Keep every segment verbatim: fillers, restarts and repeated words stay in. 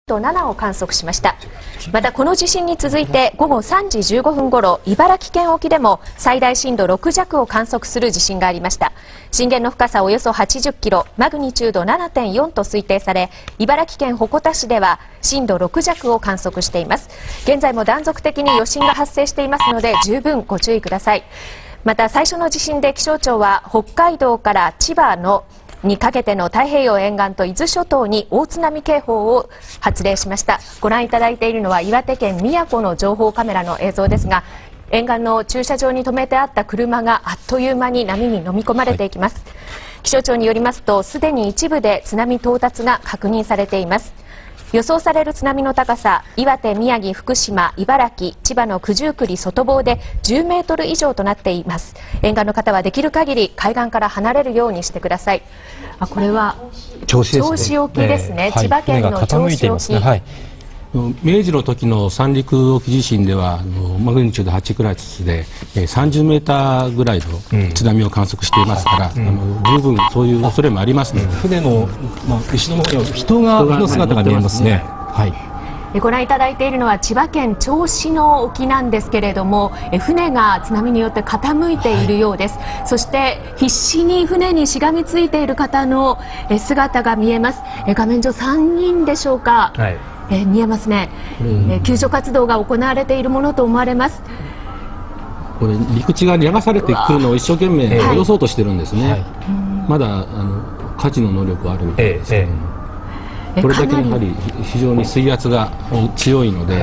とななを観測しました。またこの地震に続いて午後さんじじゅうごふんごろ、茨城県沖でも最大震度ろく弱を観測する地震がありました。震源の深さおよそはちじゅっキロ、マグニチュード ななてんよん と推定され、茨城県鉾田市では震度ろく弱を観測しています。現在も断続的に余震が発生していますので十分ご注意ください。また最初の地震で気象庁は北海道から千葉のにかけての太平洋沿岸と伊豆諸島に大津波警報を発令しました。ご覧いただいているのは岩手県宮古の情報カメラの映像ですが、沿岸の駐車場に止めてあった車があっという間に波に飲み込まれていきます。はい、気象庁によりますと、すでに一部で津波到達が確認されています。予想される津波の高さ、岩手、宮城、福島、茨城、千葉の九十九里外房でじゅうメートル以上となっています。沿岸の方はできる限り海岸から離れるようにしてください。あ、これは銚子沖ですね。千葉県の銚子沖。 明治の時の三陸沖地震ではマグニチュードはちクラスでさんじゅうメーターぐらいの津波を観測していますから、うん、あの十分そういう恐れもありますので、うん、 船の、まあ、後ろの方には人がの姿が見えますね。はい、 ご覧いただいているのは千葉県銚子の沖なんですけれども、船が津波によって傾いているようです。はい、そして必死に船にしがみついている方の姿が見えます。画面上さんにんでしょうか。はい、えー、見えますね。えー、救助活動が行われているものと思われます。 これ陸地が流されてくるのを一生懸命戻そうとしてるんですね。はい、まだあの火事の能力はあるみたいですけども、えー、これだけやはり非常に水圧が強いので、はいはい、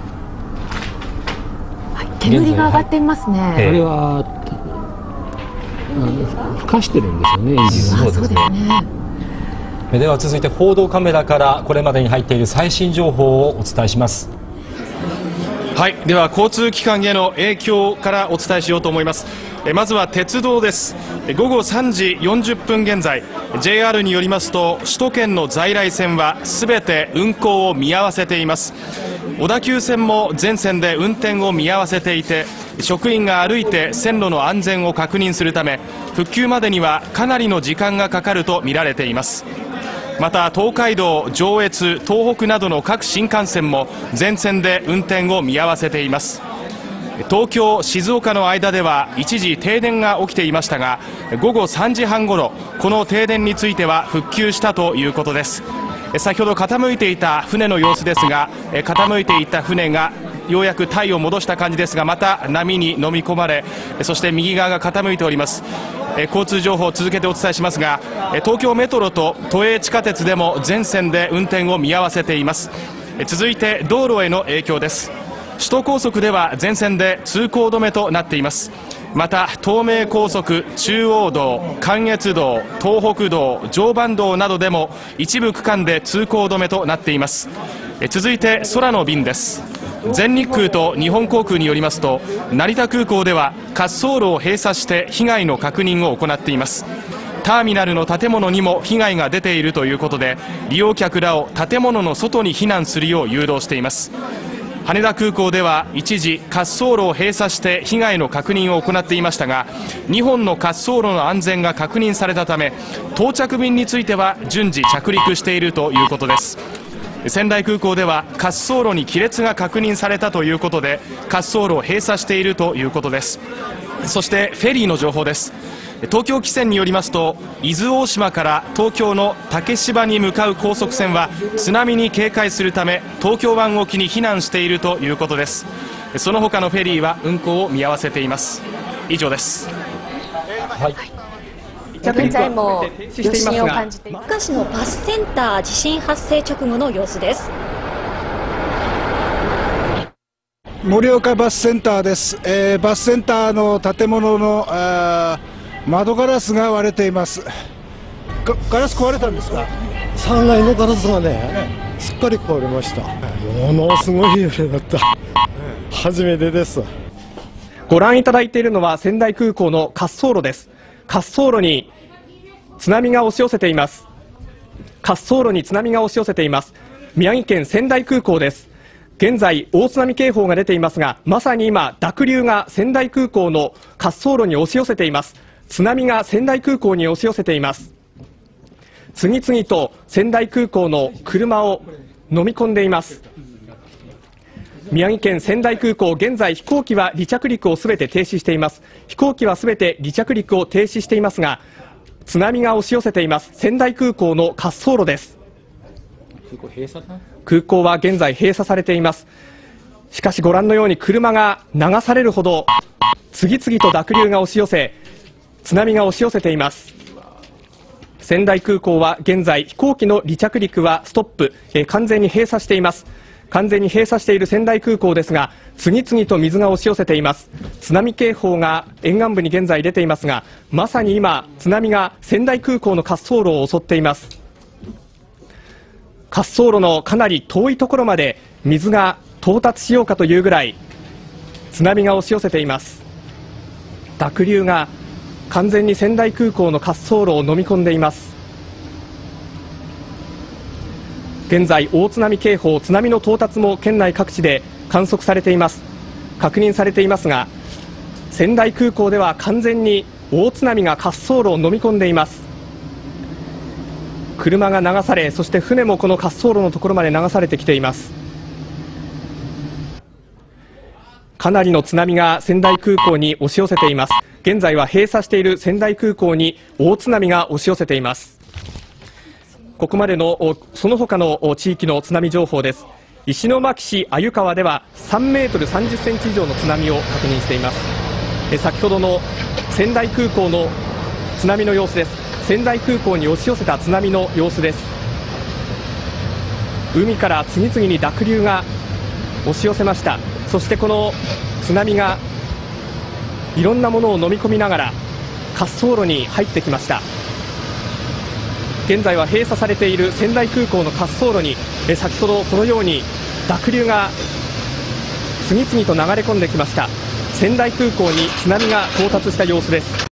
はい、煙が上がっていますね。 あれはあのふかしてるんですよね、エンジンを。 そうですね。 では続いて報道カメラからこれまでに入っている最新情報をお伝えします。 はい、では交通機関への影響からお伝えしようと思います。えまずは鉄道です。午後さんじよんじゅっぷん現在、 ジェイアール によりますと首都圏の在来線はすべて運行を見合わせています。小田急線も全線で運転を見合わせていて、職員が歩いて線路の安全を確認するため復旧までにはかなりの時間がかかるとみられています。また東海道、上越、東北などの各新幹線も全線で運転を見合わせています。東京、静岡の間では一時停電が起きていましたが、午後さんじはんごろこの停電については復旧したということです。先ほど傾いていた船の様子ですが、傾いていた船がようやく体を戻した感じですが、また波に飲み込まれ、そして右側が傾いております。交通情報を続けてお伝えしますが、東京メトロと都営地下鉄でも全線で運転を見合わせています。続いて道路への影響です。首都高速では全線で通行止めとなっています。また東名高速、中央道、関越道、東北道、常磐道などでも一部区間で通行止めとなっています。続いて空の便です。全日空と日本航空によりますと、成田空港では滑走路を閉鎖して被害の確認を行っています。ターミナルの建物にも被害が出ているということで、利用客らを建物の外に避難するよう誘導しています。羽田空港では一時滑走路を閉鎖して被害の確認を行っていましたが、にほんの滑走路の安全が確認されたため、到着便については順次着陸しているということです。仙台空港では滑走路に亀裂が確認されたということで、滑走路を閉鎖しているということです。そしてフェリーの情報です。東京汽船によりますと、伊豆大島から東京の竹芝に向かう高速船は津波に警戒するため東京湾沖に避難しているということです。その他のフェリーは運航を見合わせています。以上です。 はい、現在も余震を感じています。 福岡市のバスセンター地震発生直後の様子です。 盛岡バスセンターです。えー、バスセンターの建物の窓ガラスが割れています。ガラス壊れたんですか？ さんがいのガラスがね、すっかり壊れました。ものすごい揺れだった。初めてです。 ご覧いただいているのは仙台空港の滑走路です。滑走路に津波が押し寄せています。滑走路に津波が押し寄せています。宮城県仙台空港です。現在大津波警報が出ていますが、まさに今濁流が仙台空港の滑走路に押し寄せています。津波が仙台空港に押し寄せています。次々と仙台空港の車を飲み込んでいます。宮城県仙台空港、現在飛行機は離着陸をすべて停止しています。飛行機はすべて離着陸を停止していますが、津波が押し寄せています。仙台空港の滑走路です。空港は現在閉鎖されています。しかしご覧のように車が流されるほど次々と濁流が押し寄せ、津波が押し寄せています。仙台空港は現在飛行機の離着陸はストップ、えー、完全に閉鎖しています。完全に閉鎖している仙台空港ですが、次々と水が押し寄せています。津波警報が沿岸部に現在出ていますが、まさに今津波が仙台空港の滑走路を襲っています。滑走路のかなり遠いところまで水が到達しようかというぐらい津波が押し寄せています。濁流が完全に仙台空港の滑走路を飲み込んでいます。現在大津波警報、津波の到達も県内各地で観測されています。確認されていますが、仙台空港では完全に大津波が滑走路を飲み込んでいます。車が流され、そして船もこの滑走路のところまで流されてきています。かなりの津波が仙台空港に押し寄せています。現在は閉鎖している仙台空港に大津波が押し寄せています。ここまでのその他の地域の津波情報です。石巻市鮎川ではさんメートルさんじゅっセンチ以上の津波を確認しています。え先ほどの仙台空港の津波の様子です。仙台空港に押し寄せた津波の様子です。海から次々に濁流が押し寄せました。そしてこの津波がいろんなものを飲み込みながら滑走路に入ってきました。現在は閉鎖されている仙台空港の滑走路にえ先ほどこのように濁流が次々と流れ込んできました。仙台空港に津波が到達した様子です。